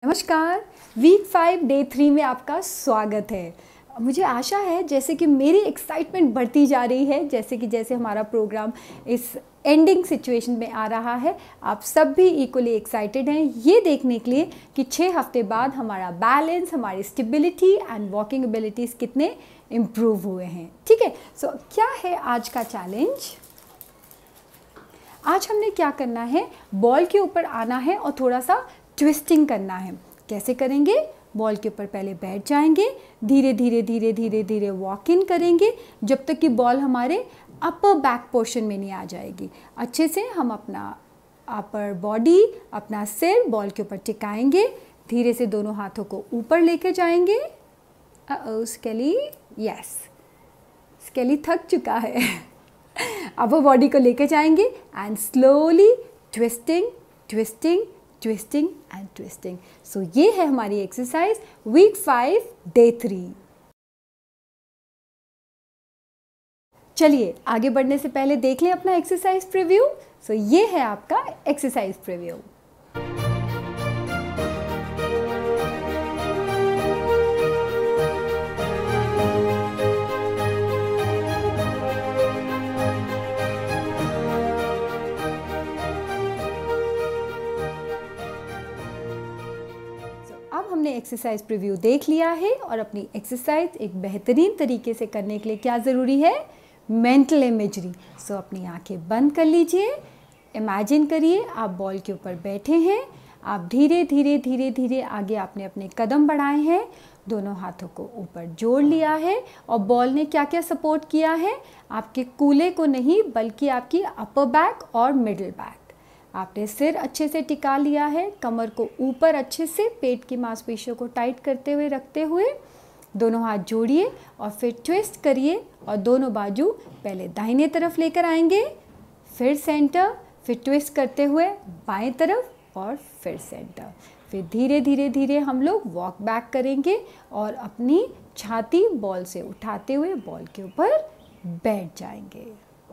नमस्कार, week 5 day 3 में आपका स्वागत है। मुझे आशा है जैसे कि मेरी एक्साइटमेंट बढ़ती जा रही है, जैसे हमारा प्रोग्राम इस एंडिंग सिचुएशन में आ रहा है, आप सब भी इक्वली एक्साइटेड हैं ये देखने के लिए कि 6 हफ्ते बाद हमारा बैलेंस, हमारी स्टेबिलिटी एंड वॉकिंग एबिलिटीज़ कितने इम्प्रूव हुए हैं। ठीक है, सो क्या है आज का चैलेंज? आज हमने क्या करना है, बॉल के ऊपर आना है और थोड़ा सा ट्विस्टिंग करना है। कैसे करेंगे? बॉल के ऊपर पहले बैठ जाएंगे, धीरे धीरे वॉक इन करेंगे जब तक कि बॉल हमारे अपर बैक पोर्शन में नहीं आ जाएगी। अच्छे से हम अपना अपर बॉडी, अपना सिर बॉल के ऊपर टिकाएंगे, धीरे से दोनों हाथों को ऊपर लेके जाएंगे। स्केली, यस, स्केली थक चुका है। अपर बॉडी को लेके जाएंगे and slowly twisting and twisting. So ये है हमारी एक्सरसाइज वीक 5 डे 3। चलिए आगे बढ़ने से पहले देख लें अपना एक्सरसाइज प्रीव्यू। सो ये है आपका एक्सरसाइज प्रीव्यू। अब हमने एक्सरसाइज प्रीव्यू देख लिया है और अपनी एक्सरसाइज एक बेहतरीन तरीके से करने के लिए क्या ज़रूरी है? Mental imagery. सो अपनी आंखें बंद कर लीजिए, इमेजिन करिए आप बॉल के ऊपर बैठे हैं, आप धीरे धीरे आगे आपने अपने कदम बढ़ाए हैं, दोनों हाथों को ऊपर जोड़ लिया है और बॉल ने क्या क्या सपोर्ट किया है? आपके कूल्हे को नहीं बल्कि आपकी अपर बैक और मिडिल बैक। आपने सिर अच्छे से टिका लिया है, कमर को ऊपर अच्छे से पेट की मांसपेशियों को टाइट करते हुए रखते हुए दोनों हाथ जोड़िए और फिर ट्विस्ट करिए और दोनों बाजू पहले दाहिने तरफ लेकर आएंगे, फिर सेंटर, फिर ट्विस्ट करते हुए बाएं तरफ और फिर सेंटर। फिर धीरे धीरे हम लोग वॉक बैक करेंगे और अपनी छाती बॉल से उठाते हुए बॉल के ऊपर बैठ जाएंगे।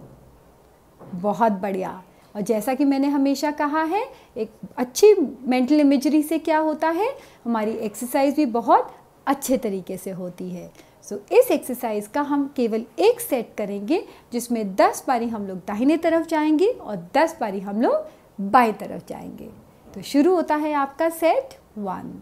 बहुत बढ़िया। और जैसा कि मैंने हमेशा कहा है, एक अच्छी मेंटल इमेजरी से क्या होता है, हमारी एक्सरसाइज भी बहुत अच्छे तरीके से होती है। सो इस एक्सरसाइज का हम केवल एक सेट करेंगे जिसमें 10 बारी हम लोग दाहिने तरफ जाएंगे और 10 बारी हम लोग बाएं तरफ जाएंगे। तो शुरू होता है आपका सेट 1।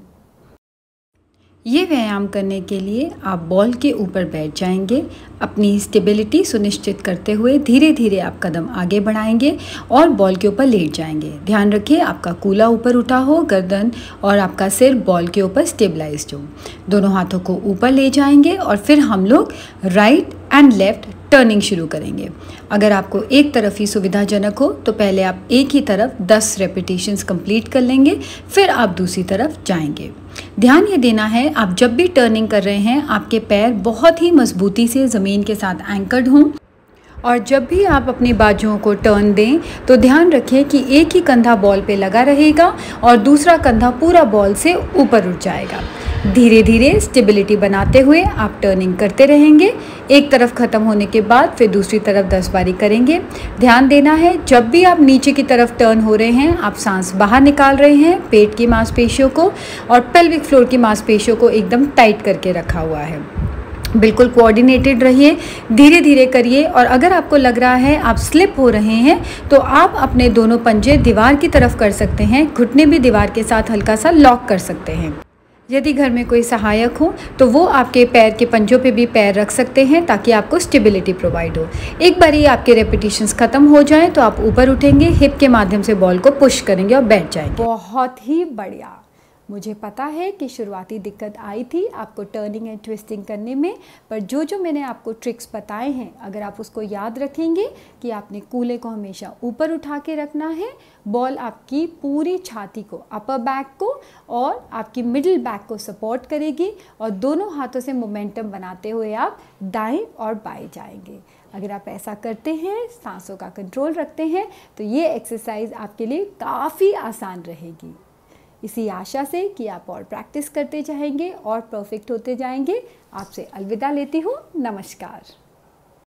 ये व्यायाम करने के लिए आप बॉल के ऊपर बैठ जाएंगे, अपनी स्टेबिलिटी सुनिश्चित करते हुए धीरे धीरे आप कदम आगे बढ़ाएंगे और बॉल के ऊपर लेट जाएंगे। ध्यान रखिए आपका कूल्हा ऊपर उठा हो, गर्दन और आपका सिर बॉल के ऊपर स्टेबलाइज्ड हो। दोनों हाथों को ऊपर ले जाएंगे और फिर हम लोग राइट एंड लेफ्ट टर्निंग शुरू करेंगे। अगर आपको एक तरफ ही सुविधाजनक हो तो पहले आप एक ही तरफ 10 रेपिटेशंस कंप्लीट कर लेंगे, फिर आप दूसरी तरफ जाएंगे। ध्यान ये देना है आप जब भी टर्निंग कर रहे हैं आपके पैर बहुत ही मजबूती से ज़मीन के साथ एंकर्ड हों और जब भी आप अपनी बाजुओं को टर्न दें तो ध्यान रखें कि एक ही कंधा बॉल पे लगा रहेगा और दूसरा कंधा पूरा बॉल से ऊपर उठ जाएगा। धीरे धीरे स्टेबिलिटी बनाते हुए आप टर्निंग करते रहेंगे। एक तरफ ख़त्म होने के बाद फिर दूसरी तरफ 10 बारी करेंगे। ध्यान देना है जब भी आप नीचे की तरफ टर्न हो रहे हैं आप सांस बाहर निकाल रहे हैं, पेट की मांसपेशियों को और पेल्विक फ्लोर की मांसपेशियों को एकदम टाइट करके रखा हुआ है। बिल्कुल कोऑर्डिनेटेड रहिए, धीरे धीरे करिए और अगर आपको लग रहा है आप स्लिप हो रहे हैं तो आप अपने दोनों पंजे दीवार की तरफ कर सकते हैं, घुटने भी दीवार के साथ हल्का सा लॉक कर सकते हैं। यदि घर में कोई सहायक हो तो वो आपके पैर के पंजों पे भी पैर रख सकते हैं ताकि आपको स्टेबिलिटी प्रोवाइड हो। एक बार ये आपके रेपिटेशंस ख़त्म हो जाए तो आप ऊपर उठेंगे, हिप के माध्यम से बॉल को पुश करेंगे और बैठ जाएंगे। बहुत ही बढ़िया। मुझे पता है कि शुरुआती दिक्कत आई थी आपको टर्निंग एंड ट्विस्टिंग करने में, पर जो मैंने आपको ट्रिक्स बताए हैं अगर आप उसको याद रखेंगे कि आपने कूल्हे को हमेशा ऊपर उठा के रखना है, बॉल आपकी पूरी छाती को, अपर बैक को और आपकी मिडिल बैक को सपोर्ट करेगी और दोनों हाथों से मोमेंटम बनाते हुए आप दाएं और बाएं जाएंगे। अगर आप ऐसा करते हैं, सांसों का कंट्रोल रखते हैं, तो ये एक्सरसाइज आपके लिए काफ़ी आसान रहेगी। इसी आशा से कि आप और प्रैक्टिस करते जाएंगे और परफेक्ट होते जाएंगे, आपसे अलविदा लेती हूँ। नमस्कार।